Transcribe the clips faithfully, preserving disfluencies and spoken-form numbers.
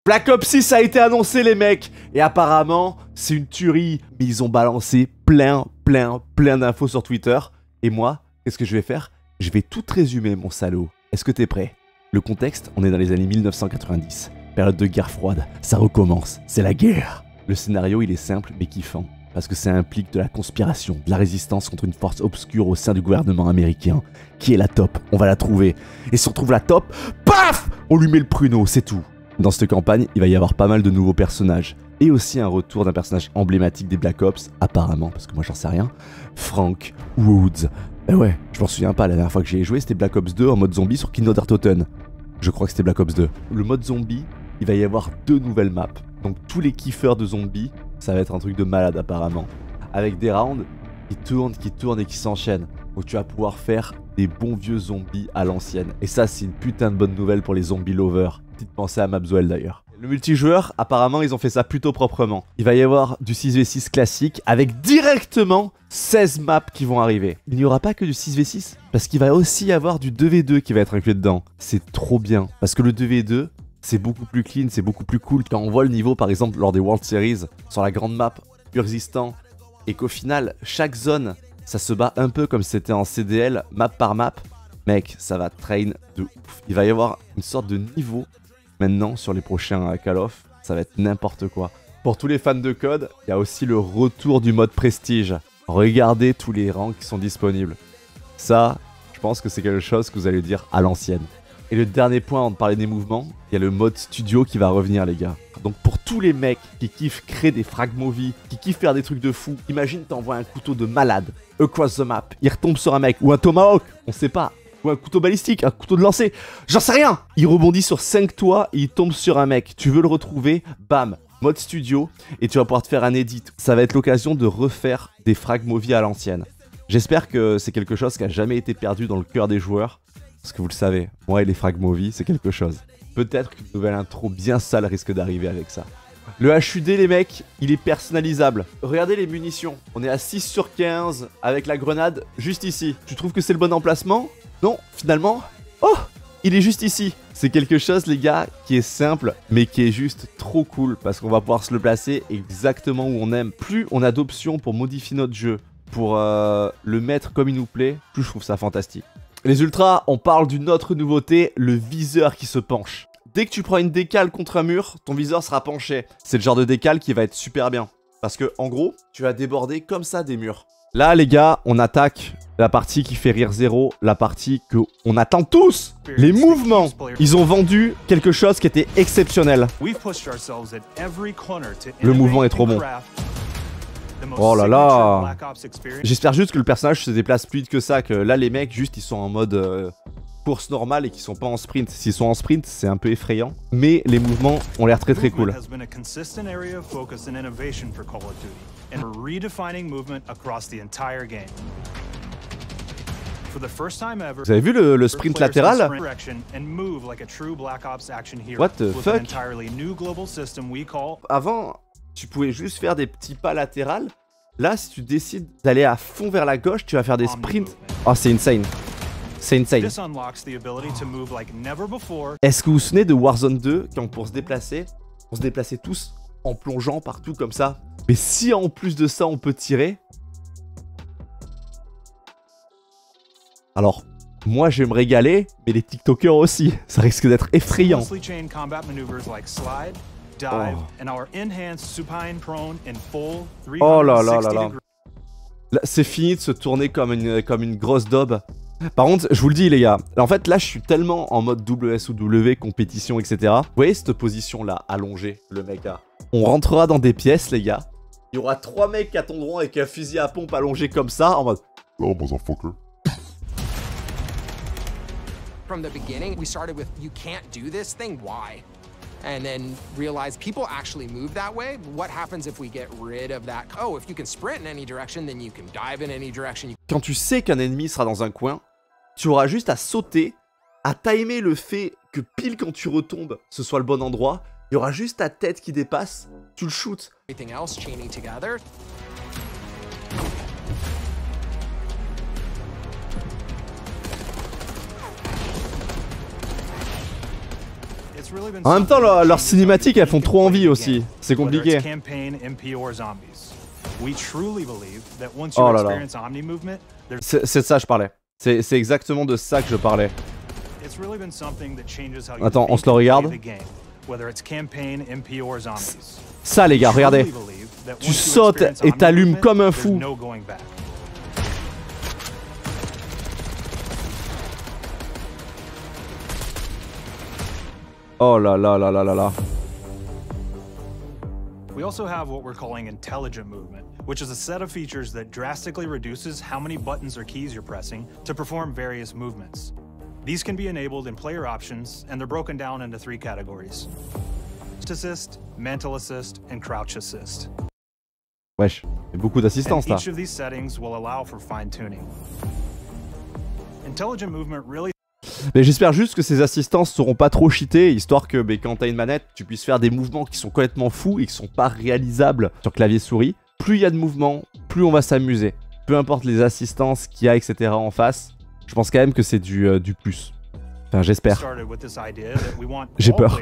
Black Ops six a été annoncé les mecs. Et apparemment, c'est une tuerie. Mais ils ont balancé plein, plein, plein d'infos sur Twitter. Et moi, qu'est-ce que je vais faire? Je vais tout résumer mon salaud. Est-ce que t'es prêt? Le contexte, on est dans les années mille neuf cent quatre-vingt-dix. Période de guerre froide. Ça recommence. C'est la guerre. Le scénario, il est simple mais kiffant. Parce que ça implique de la conspiration, de la résistance contre une force obscure au sein du gouvernement américain. Qui est la top? On va la trouver. Et si on trouve la top, paf! On lui met le pruneau, c'est tout. Dans cette campagne, il va y avoir pas mal de nouveaux personnages. Et aussi un retour d'un personnage emblématique des Black Ops, apparemment, parce que moi j'en sais rien. Frank Woods. Ben ouais, je m'en souviens pas, la dernière fois que j'y ai joué, c'était Black Ops deux en mode zombie sur Kindertoten. Je crois que c'était Black Ops deux. Le mode zombie, il va y avoir deux nouvelles maps. Donc tous les kiffeurs de zombies, ça va être un truc de malade apparemment. Avec des rounds qui tournent, qui tournent et qui s'enchaînent. Donc tu vas pouvoir faire des bons vieux zombies à l'ancienne. Et ça, c'est une putain de bonne nouvelle pour les zombies lovers. Petite pensée à Mapswell d'ailleurs. Le multijoueur, apparemment, ils ont fait ça plutôt proprement. Il va y avoir du six v six classique avec directement seize maps qui vont arriver. Il n'y aura pas que du six v six, parce qu'il va aussi y avoir du deux v deux qui va être inclus dedans. C'est trop bien, parce que le deux v deux, c'est beaucoup plus clean, c'est beaucoup plus cool. Quand on voit le niveau, par exemple, lors des World Series, sur la grande map, Urzikstan, et qu'au final, chaque zone, ça se bat un peu comme si c'était en C D L, map par map. Mec, ça va train de ouf. Il va y avoir une sorte de niveau maintenant sur les prochains Call of. Ça va être n'importe quoi. Pour tous les fans de code, il y a aussi le retour du mode prestige. Regardez tous les rangs qui sont disponibles. Ça, je pense que c'est quelque chose que vous allez dire à l'ancienne. Et le dernier point avant de parler des mouvements, il y a le mode studio qui va revenir les gars. Donc pour tous les mecs qui kiffent créer des frag movies, qui kiffent faire des trucs de fou, imagine t'envoies un couteau de malade across the map, il retombe sur un mec, ou un tomahawk, on sait pas, ou un couteau balistique, un couteau de lancer, j'en sais rien. Il rebondit sur cinq toits et il tombe sur un mec, tu veux le retrouver, bam, mode studio, et tu vas pouvoir te faire un edit. Ça va être l'occasion de refaire des frag movies à l'ancienne. J'espère que c'est quelque chose qui a jamais été perdu dans le cœur des joueurs. Parce que vous le savez, moi et les frag movies, c'est quelque chose. Peut-être qu'une nouvelle intro bien sale risque d'arriver avec ça. Le H U D, les mecs, il est personnalisable. Regardez les munitions. On est à six sur quinze avec la grenade juste ici. Tu trouves que c'est le bon emplacement? Non, finalement. Oh, il est juste ici. C'est quelque chose, les gars, qui est simple, mais qui est juste trop cool. Parce qu'on va pouvoir se le placer exactement où on aime. Plus on a d'options pour modifier notre jeu, pour euh, le mettre comme il nous plaît, plus je trouve ça fantastique. Les ultras, on parle d'une autre nouveauté, le viseur qui se penche. Dès que tu prends une décale contre un mur, ton viseur sera penché. C'est le genre de décale qui va être super bien. Parce que, en gros, tu vas déborder comme ça des murs. Là, les gars, on attaque la partie qui fait rire zéro, la partie que on attend tous. Les mouvements. Ils ont vendu quelque chose qui était exceptionnel. Le mouvement est trop bon. Oh là là. J'espère juste que le personnage se déplace plus vite que ça, que là les mecs juste ils sont en mode euh, course normale et qu'ils sont pas en sprint. S'ils sont en sprint c'est un peu effrayant, mais les mouvements ont l'air très très cool. Vous avez vu le, le sprint latéral? What the fuck? Avant, tu pouvais juste faire des petits pas latérales. Là, si tu décides d'aller à fond vers la gauche, tu vas faire des sprints. Oh, c'est insane. C'est insane. Est-ce que vous vous souvenez de Warzone deux, quand pour se déplacer, on se déplaçait tous en plongeant partout comme ça? Mais si en plus de ça, on peut tirer... Alors, moi, je vais me régaler, mais les TikTokers aussi. Ça risque d'être effrayant. Oh, oh là là là là. Là c'est fini de se tourner comme une, comme une grosse daube. Par contre, je vous le dis les gars, en fait là je suis tellement en mode W S O W, compétition, et cetera. Vous voyez cette position là, allongée, le mec a. On rentrera dans des pièces les gars. Il y aura trois mecs qui attendront avec un fusil à pompe allongé comme ça, en mode... Oh, motherfucker. From the beginning, we started with, you can't do this thing, why? And then realize people actually move that way. What happens if we get rid of that? Oh, if you can sprint in any direction, then you can dive in any direction. Quand tu sais qu'un ennemi sera dans un coin, tu auras juste à sauter, à timer le fait que pile quand tu retombes, ce soit le bon endroit. Il y aura juste ta tête qui dépasse, tu le shootes. Everything else chaining together. En même temps, leurs leur cinématiques, elles font trop envie aussi. C'est compliqué. Oh là là. C'est de ça que je parlais. C'est exactement de ça que je parlais. Attends, on se le regarde. Ça les gars, regardez. Tu sautes et t'allumes comme un fou. Oh là là là là là là. We also have what we're calling intelligent movement, which is a set of features that drastically reduces how many buttons or keys you're pressing to perform various movements. These can be enabled in player options, and they're broken down into three categories: assist, mental assist, and crouch assist. Wesh, il y a beaucoup d'assistance là. Each of these settings will allow for fine-tuning. Intelligent movement really. Mais j'espère juste que ces assistances seront pas trop cheatées, histoire que bah, quand t'as une manette, tu puisses faire des mouvements qui sont complètement fous et qui sont pas réalisables sur clavier souris. Plus il y a de mouvements, plus on va s'amuser. Peu importe les assistances qu'il y a, et cetera en face, je pense quand même que c'est du, euh, du plus. Enfin, j'espère. J'ai peur.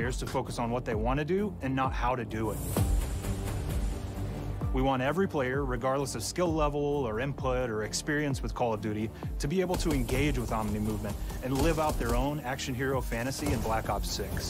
We want every player, regardless of skill level or input or experience with Call of Duty, to be able to engage with Omni movement and live out their own action hero fantasy in Black Ops six.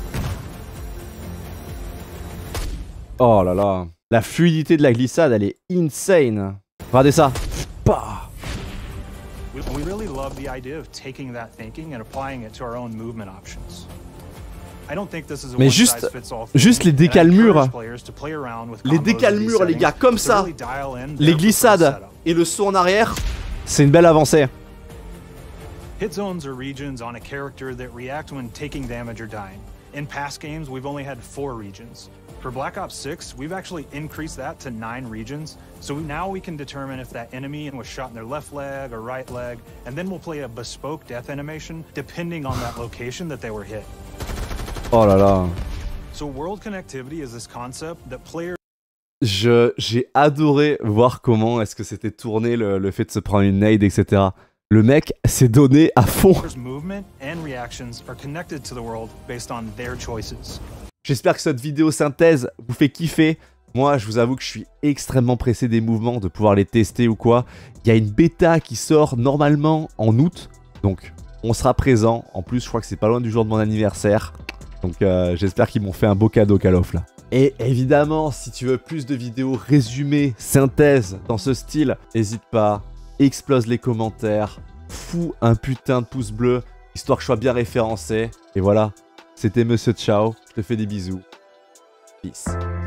Oh là là. La fluidité de la glissade, elle est insane. Regardez ça. Bah. We, we really love the idea of taking that thinking and applying it to our own movement options. Mais juste, juste les décalmures, les décalmures les gars, comme ça, les glissades et le saut en arrière, c'est une belle avancée. Hit zones are regions on a character that react when taking damage or dying. In past games, we've only had four regions. For Black Ops six, we've actually increased that to nine regions, so now we can determine if that enemy was shot in their left leg or right leg, and then we'll play a bespoke death animation depending on that location that they were hit. Oh là là. So world connectivity is this concept that players... Je j'ai adoré voir comment est-ce que c'était tourné le, le fait de se prendre une nade, et cetera. Le mec s'est donné à fond. J'espère que cette vidéo synthèse vous fait kiffer. Moi, je vous avoue que je suis extrêmement pressé des mouvements, de pouvoir les tester ou quoi. Il y a une bêta qui sort normalement en août, donc on sera présent. En plus, je crois que c'est pas loin du jour de mon anniversaire. Donc euh, j'espère qu'ils m'ont fait un beau cadeau Call of là. Et évidemment, si tu veux plus de vidéos résumées, synthèse dans ce style, n'hésite pas, explose les commentaires, fous un putain de pouce bleu, histoire que je sois bien référencé. Et voilà, c'était Monsieur Ciao, je te fais des bisous. Peace.